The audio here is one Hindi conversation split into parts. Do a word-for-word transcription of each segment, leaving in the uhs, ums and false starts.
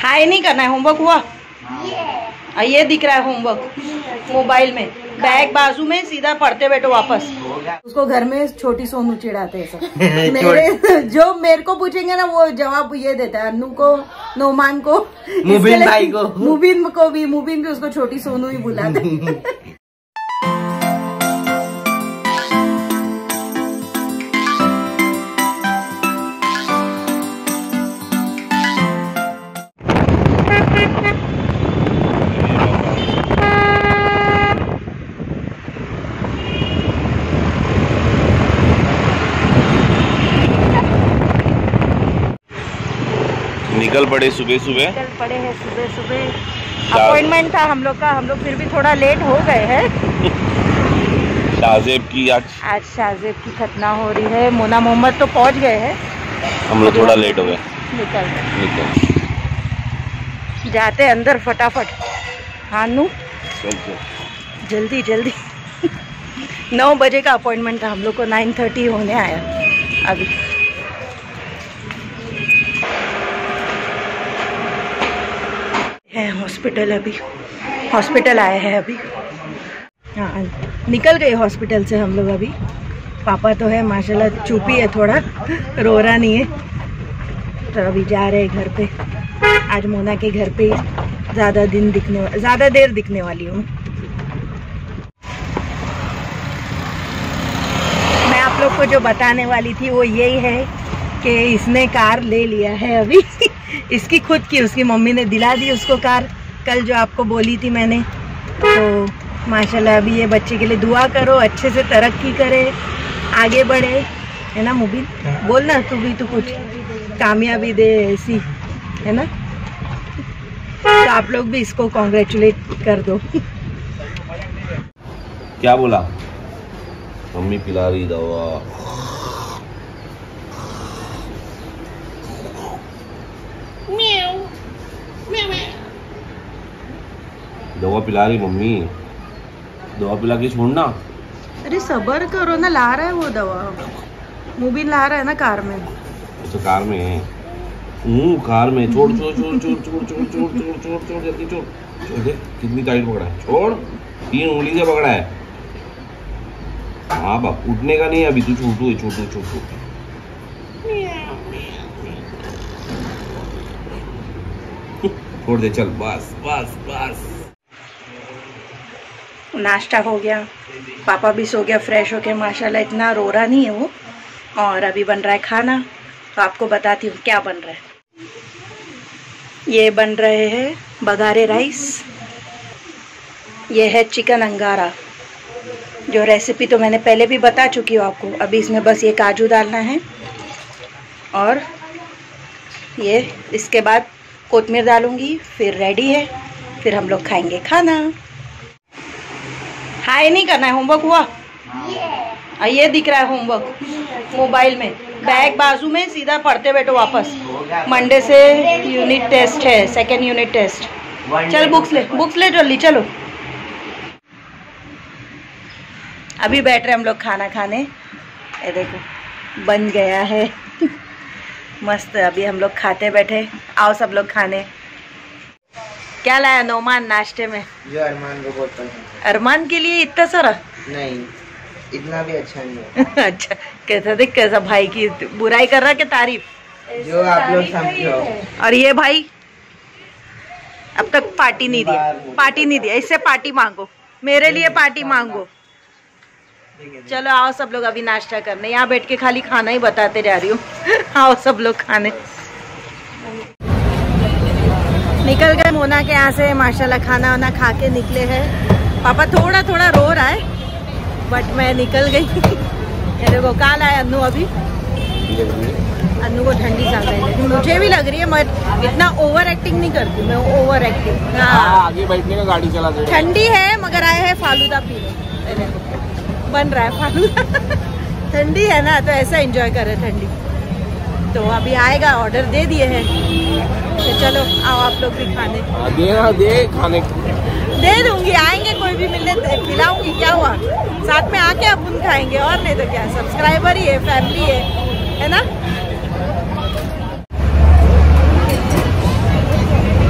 हाय नहीं करना है, होमवर्क हुआ? yeah. ये दिख रहा है होमवर्क मोबाइल में, बैग बाजू में, सीधा पढ़ते बैठो वापस। उसको घर में छोटी सोनू चिढ़ाते हैं सब। मेरे जो मेरे को पूछेंगे ना वो जवाब ये देता है, अन्नू को, नोमान को, मुबीन भाई को, मुबीन को भी, मुबीन भी उसको छोटी सोनू ही बुलाते। निकल पड़े सुबह सुबह निकल पड़े हैं सुबह सुबह। अपॉइंटमेंट था हम लोग का, हम लोग फिर भी थोड़ा लेट हो गए हैं। शाहजेब की आज आज शाहजेब की खतना हो रही है। मोना मोहम्मद तो पहुंच गए हैं, हम लोग थोड़ा लेट हो गए। निकल निकल जाते अंदर फटाफट। हाँ नू जल्दी जल्दी। नौ बजे का अपॉइंटमेंट था हम लोग को, नाइन थर्टी होने आया अभी। है हॉस्पिटल, अभी हॉस्पिटल आए हैं अभी। हाँ निकल गए हॉस्पिटल से हम लोग अभी। पापा तो है माशाल्लाह चुपी है, थोड़ा रो रहा नहीं है, तो अभी जा रहे हैं घर पे। आज मोना के घर पे ज़्यादा दिन दिखने ज़्यादा देर दिखने वाली हूँ। मैं आप लोग को जो बताने वाली थी वो यही है कि इसने कार ले लिया है अभी। इसकी खुद की, उसकी मम्मी ने दिला दी उसको कार, कल जो आपको बोली थी मैंने। तो माशाल्लाह अभी ये बच्चे के लिए दुआ करो, अच्छे से तरक्की करे, आगे बढ़े, है ना मुबीन? बोलना तू भी तो कुछ कामयाबी दे ऐसी, है ना? तो आप लोग भी इसको कॉन्ग्रेचुलेट कर दो। क्या बोला? मम्मी पिला रही दवा। दवा पिला रही मम्मी, दवा पिला के छोड़ना। अरे सबर करो ना, ला रहा है वो दवा, मुबीन ला रहा है ना कार में। तो कार में है, हूँ कार में। छोड़ छोड़ छोड़ छोड़ छोड़ छोड़ छोड़ छोड़ छोड़ छोड़ जल्दी छोड़। छोड़ दे, कितनी टाइट पकड़ा है, छोड़, तीन उंगली से पकड़ा है। हाँ बाप, उठने का नहीं अभी, तू छोटू है, छोटू छोटू। छोड़ दे, चल बस बस बस। नाश्ता हो गया, पापा भी सो गया फ्रेश होके माशाल्लाह, इतना रो रहा नहीं है वो। और अभी बन रहा है खाना, तो आपको बताती हूँ क्या बन रहा है। ये बन रहे हैं बघारे राइस, ये है चिकन अंगारा, जो रेसिपी तो मैंने पहले भी बता चुकी हूँ आपको। अभी इसमें बस ये काजू डालना है और ये इसके बाद कोतमीर डालूंगी, फिर रेडी है, फिर हम लोग खाएंगे खाना। हाय नहीं करना है, होमवर्क हुआ? yeah. ये दिख रहा है होमवर्क मोबाइल में, बैग बाजू में, सीधा पढ़ते बैठो वापस। मंडे से यूनिट टेस्ट है, सेकेंड यूनिट टेस्ट। चल बुक्स ले, बुक्स ले जल्दी, चलो। अभी बैठ रहे हम लोग खाना खाने। ये देखो बन गया है मस्त। अभी हम लोग खाते बैठे, आओ सब लोग खाने। क्या लाया नोमान नाश्ते में? जो अरमान को बहुत पसंद है। अरमान के लिए इतना सारा नहीं, इतना भी अच्छा नहीं है। अच्छा कैसा देख, कैसा भाई की बुराई कर रहा, क्या तारीफ? जो आप लोग समझो। और ये भाई अब तक पार्टी नहीं दिया, पार्टी नहीं दिया। इससे पार्टी मांगो, मेरे लिए पार्टी मांगो। चलो आओ सब लोग अभी नाश्ता करने। यहाँ बैठ के खाली खाना ही बताते जा रही हूँ। आओ सब लोग खाने। निकल गए मोना के यहाँ से माशाल्लाह, खाना वाना खा के निकले हैं। पापा थोड़ा थोड़ा रो रहा है, बट मैं निकल गई। ये देखो काल आया अन्नू, अभी अन्नू को ठंडी चल रही है, मुझे भी लग रही है। मैं इतना ओवर एक्टिंग नहीं करती, मैं ओवर एक्टिंग। हाँ आगे बैठने का गाड़ी चला दे। ठंडी है मगर आए हैं फालूदा पीने, बन रहा है फालूदा। ठंडी है ना तो ऐसा एंजॉय कर रहे ठंडी। तो अभी आएगा, ऑर्डर दे दिए हैं, तो चलो आओ आप लोग भी खाने। दे ना दे खाने, दे दूंगी, आएंगे कोई भी मिलने खिलाऊंगी, क्या हुआ? साथ में आके अपन खाएंगे, और नहीं तो क्या। सब्सक्राइबर ही है, फैमिली है, है ना?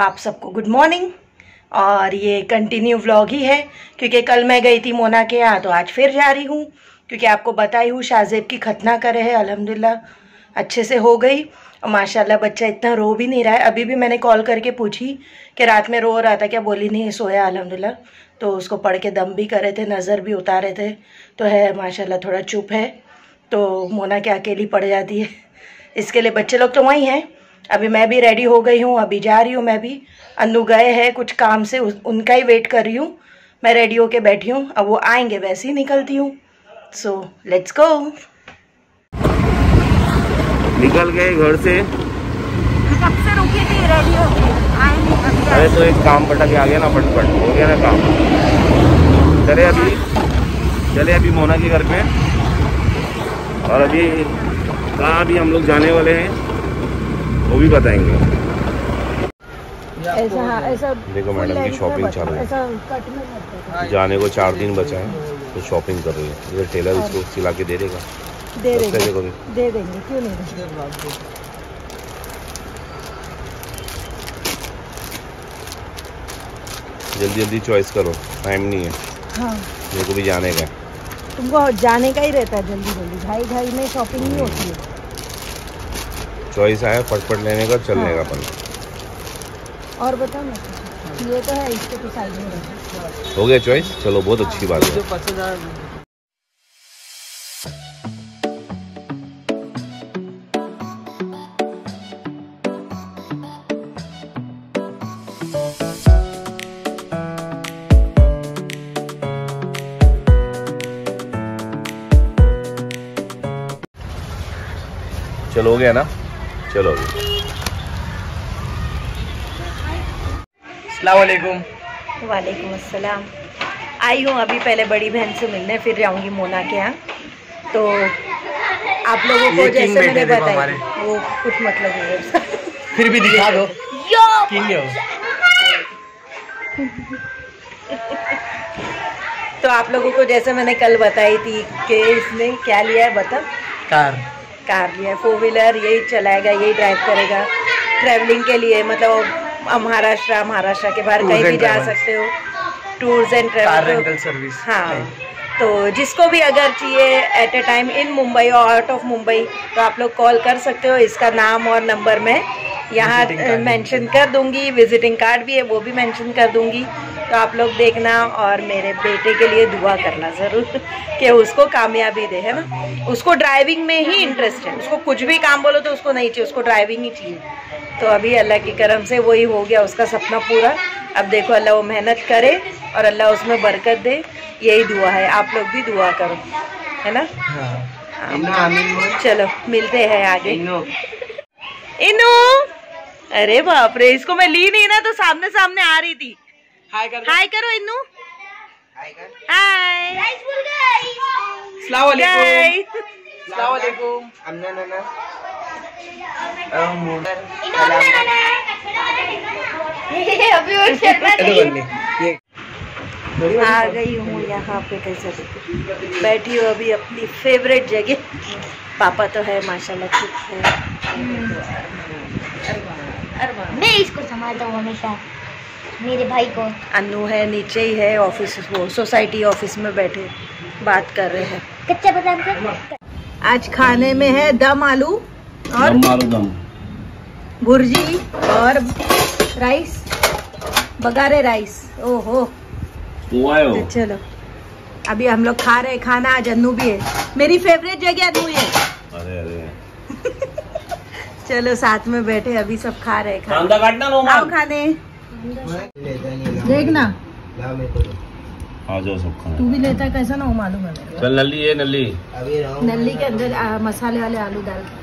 आप सबको गुड मॉर्निंग। और ये कंटिन्यू व्लॉग ही है क्योंकि कल मैं गई थी मोना के यहाँ, तो आज फिर जा रही हूँ क्योंकि आपको बताई हूँ शाहजेब की खतना करे है, अल्हम्दुलिल्लाह अच्छे से हो गई। और माशाल्लाह बच्चा इतना रो भी नहीं रहा है। अभी भी मैंने कॉल करके पूछी कि रात में रो रहा था क्या, बोली नहीं सोया अल्हम्दुलिल्लाह। तो उसको पढ़ के दम भी करे थे, नज़र भी उतारे थे, तो है माशाल्लाह थोड़ा चुप है। तो मोना के अकेली पड़ जाती है, इसके लिए बच्चे लोग तो वहीं हैं। अभी मैं भी रेडी हो गई हूँ, अभी जा रही हूँ मैं भी। अन्नू गए हैं कुछ काम से, उनका ही वेट कर रही हूँ। मैं रेडी होके बैठी हूँ, अब वो आएंगे वैसे ही निकलती हूँ। So let's go. निकल गए घर से, कब से रुकी थी रेडी होके, आए नहीं। अरे तो एक काम पटा के आ गया ना, फटफट हो गया ना काम। चले अभी चले अभी मोना के घर पे, और अभी कहाँ अभी हम लोग जाने वाले हैं वो भी बताएंगे। ऐसा हाँ, ऐसा देखो मैडम की शॉपिंग चालू है, जाने को चार दिन बचा है तो शॉपिंग कर रही है। ये टेलर उसको सिला के दे देगा, दे देंगे दे देंगे क्यों नहीं देंगे। जल्दी जल्दी चॉइस करो, टाइम नहीं है। हाँ मेरे को भी जाने का है। तुमको जाने का ही रहता है, जल्दी जल्दी भाई भाई में शॉपिंग नहीं होती है। चॉइस आया फटफट लेने का, चलने का अपन। और बताओ ना, ये तो है, इसके तो साइड में रखा। हो गया चॉइस, चलो बहुत अच्छी बात है। चलो हो गया ना, चलो। अस्सलाम वालेकुम। वालेकुम अस्सलाम। आई हूँ अभी पहले बड़ी बहन से मिलने, फिर जाऊंगी मोना के यहाँ। तो आप लोगों को जैसे मैंने बताया वो कुछ मतलब नहीं है। फिर भी दिखा दो, किंग हो। तो आप लोगों को जैसे मैंने कल बताई थी कि इसने क्या लिया है, बता। कार कार लिया है, फोर व्हीलर, यही चलाएगा, यही ड्राइव करेगा ट्रैवलिंग के लिए। मतलब महाराष्ट्र महाराष्ट्र के बाहर कहीं भी जा सकते हो, टूर्स एंड ट्रैवल सर्विस। हाँ, तो जिसको भी अगर चाहिए at a time in Mumbai और आउट ऑफ मुंबई, तो आप लोग कॉल कर सकते हो। इसका नाम और नंबर मैं यहाँ मेंशन कर दूंगी, विजिटिंग कार्ड भी है वो भी मेंशन कर दूंगी। तो आप लोग देखना और मेरे बेटे के लिए दुआ करना ज़रूर कि उसको कामयाबी दे, है ना। उसको ड्राइविंग में ही इंटरेस्ट है, उसको कुछ भी काम बोलो तो उसको नहीं चाहिए, उसको ड्राइविंग ही चाहिए। तो अभी अल्लाह की करम से वही हो गया उसका सपना पूरा। अब देखो अल्लाह वो मेहनत करे और अल्लाह उसमें बरकत दे, यही दुआ है। आप लोग भी दुआ करो, है ना। हाँ। चलो मिलते हैं आगे। इनू, अरे बाप रे, इसको मैं ली नहीं ना तो सामने सामने आ रही थी। हाय कर, हाय करो इनू। हाय हाय। अस्सलाम वालेकुम। अस्सलाम वालेकुम। अम्ना नाना आ गई हूँ यहाँ पे, कैसे बैठी हूँ अभी अपनी फेवरेट जगह। पापा तो है माशाल्लाह, खुद है। मैं इसको संभालता हूँ हमेशा, मेरे भाई को। अन्नू है नीचे ही है, ऑफिस वो सोसाइटी ऑफिस में बैठे बात कर रहे हैं। कच्चा बादाम का आज खाने में है दम आलू और दम आलू दम भुर्जी और राइस, बगारे राइस। ओहो तो चलो अभी हम लोग खा रहे हैं खाना। आज अन्नू भी है, मेरी फेवरेट जगह अन्नू है। अरे अरे चलो साथ में बैठे अभी सब खा रहे हैं कांदा काटना लो, आओ खाने। देखना आ जाओ सब खाना। तू भी लेता है, कैसा ना हो मालूम है मेरे को। चल नल्ली है, नल्ली नल्ली के अंदर आ, मसाले वाले आलू डाल के।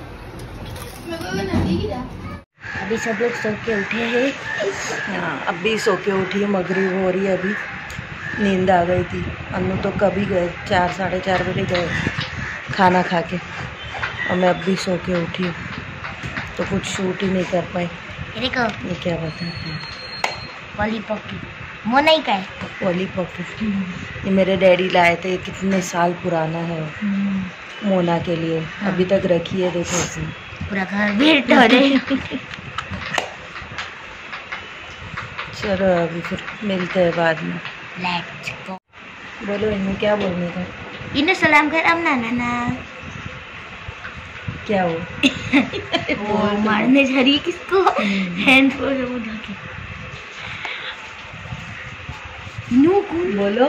अभी सब लोग सो के उठे हैं। हाँ अभी सो के उठी, मगरिब हो रही है, अभी नींद आ गई थी। अन्नू तो कभी गए, चार साढ़े चार बजे गए खाना खा के, और मैं अभी सो के उठी हूँ तो कुछ शूट ही नहीं कर पाई। देखो ये क्या बताएं, लॉलीपॉप की मोना का है। लॉलीपॉप ये मेरे डैडी लाए थे, कितने साल पुराना है मोना के लिए। हाँ। अभी तक रखी है, देखो इसमें पूरा घर भीड़ चलो अभी फिर मिलते हैं बाद में। Let's go. बोलो इनमें क्या बोलने का। इन्हें सलाम कर अम्ना नाना। क्या हो वो मारने जा रही है किसको? हैंड फोन उठा के। नो बोलो।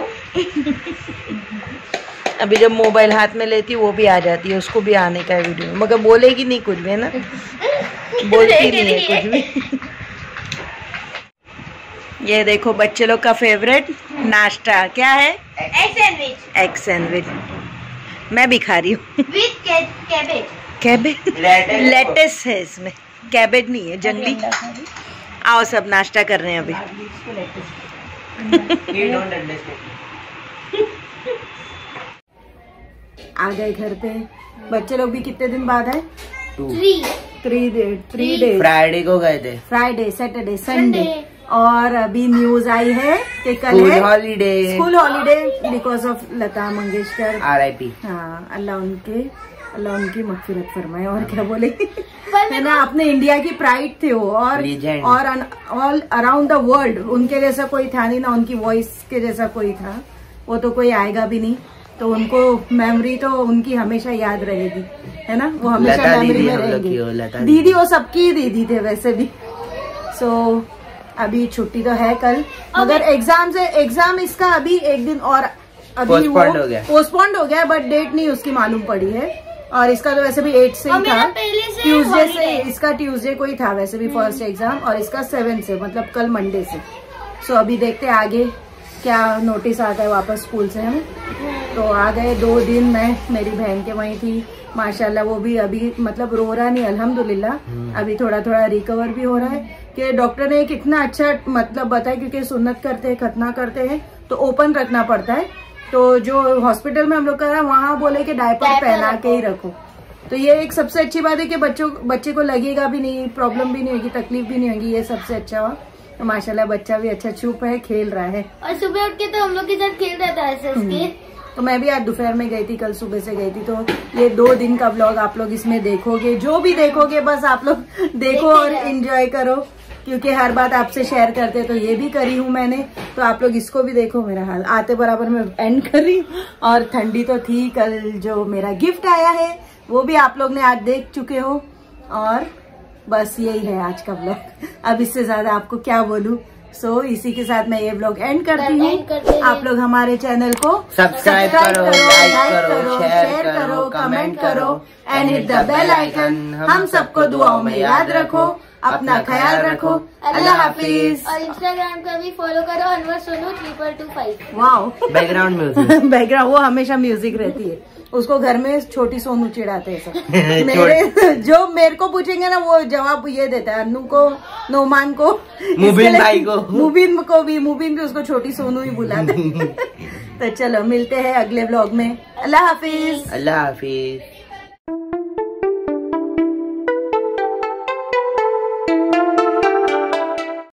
अभी जब मोबाइल हाथ में लेती वो भी आ जाती है, उसको भी आने का है वीडियो में, मगर बोलेगी नहीं कुछ भी, है ना? बोलती नहीं है कुछ भी। ये देखो बच्चे लोग का फेवरेट नाश्ता क्या है? Egg sandwich. एग सैंडविच मैं भी खा रही हूँ। With cabbage. कैबेज लेटेस है इसमें, कैबेज नहीं है, जंगली। आओ सब नाश्ता कर रहे हैं अभी। आ गए घर पे। बच्चे लोग भी कितने दिन बाद आए? Three three day three days. Friday को गए थे। Friday, Saturday, Sunday. और अभी न्यूज आई है कि कल स्कूल है holiday. School holiday because of Lata Mangeshkar. R I P. हाँ, अल्लाह उनके अल्लाह उनकी मगफिरत फरमाए। और क्या बोले है ना, अपने इंडिया की प्राइड थे वो, और Legend. और ऑल अराउंड द वर्ल्ड उनके जैसा कोई था नहीं, ना उनकी वॉइस के जैसा कोई था। वो तो कोई आएगा भी नहीं, तो उनको मेमोरी तो उनकी हमेशा याद रहेगी, है ना? वो हमेशा मेमोरी में रहेंगे। दीदी वो सबकी दीदी थे वैसे भी। सो so, अभी छुट्टी तो है कल, मगर एग्जाम से एग्जाम इसका अभी एक दिन और अभी पोस्टपोन्ड हो गया पोस्टपोन्ड हो गया, बट डेट नहीं उसकी मालूम पड़ी है। और इसका तो वैसे भी एट से ही था, ट्यूसडे से इसका ट्यूसडे को ही था वैसे भी फर्स्ट एग्जाम, और इसका सेवन से मतलब कल मंडे से। सो so, अभी देखते हैं आगे क्या नोटिस आता है वापस स्कूल से, है ना? तो आ गए दो दिन। मैं मेरी बहन के वहीं थी, माशाल्लाह वो भी अभी मतलब रो रहा नहीं, अल्हम्दुलिल्लाह अभी थोड़ा थोड़ा रिकवर भी हो रहा है। कि डॉक्टर ने कितना अच्छा मतलब बताया, क्योंकि सुन्नत करते हैं, खतना करते हैं तो ओपन रखना पड़ता है। तो जो हॉस्पिटल में हम लोग करा वहाँ बोले कि डायपर पहना के ही रखो। तो ये एक सबसे अच्छी बात है कि बच्चों बच्चे को लगेगा भी नहीं, प्रॉब्लम भी नहीं होगी, तकलीफ भी नहीं होगी, ये सबसे अच्छा हुआ। तो माशाल्लाह बच्चा भी अच्छा चुप है, खेल रहा है। और सुबह उठ के तो हम लोग के साथ खेल रहा था ऐसे उसके। तो मैं भी आज दोपहर में गई थी, कल सुबह से गई थी। तो ये दो दिन का ब्लॉग आप लोग इसमें देखोगे, जो भी देखोगे बस आप लोग देखो और एंजॉय करो, क्योंकि हर बात आपसे शेयर करते तो ये भी करी हूँ मैंने। तो आप लोग इसको भी देखो। मेरा हाल आते बराबर में एंड कर रही हूँ, और ठंडी तो थी। कल जो मेरा गिफ्ट आया है वो भी आप लोग ने आज देख चुके हो। और बस यही है आज का ब्लॉग, अब इससे ज्यादा आपको क्या बोलूं। सो so, इसी के साथ मैं ये ब्लॉग एंड करती हूँ। आप लोग हमारे चैनल को सब्सक्राइब करो, लाइक करो, शेयर करो, कमेंट करो and hit the bell icon. हम सबको दुआओं में याद रखो, अपना ख्याल रखो। अल्लाह हाफिज। और इंस्टाग्राम का भी फॉलो करो, Anwar Sonu triple two five. Wow, background music. Background वो हमेशा म्यूजिक रहती है, उसको घर में छोटी सोनू चिढ़ाते हैं सब। मेरे जो मेरे को पूछेंगे ना वो जवाब ये देता है, अन्नू को, नोमान को, मुबीन भाई को, मुबीन को भी मुबीन भी उसको छोटी सोनू ही बुलाते। तो चलो मिलते हैं अगले ब्लॉग में। अल्लाह हाफिज। अल्लाह हाफिज।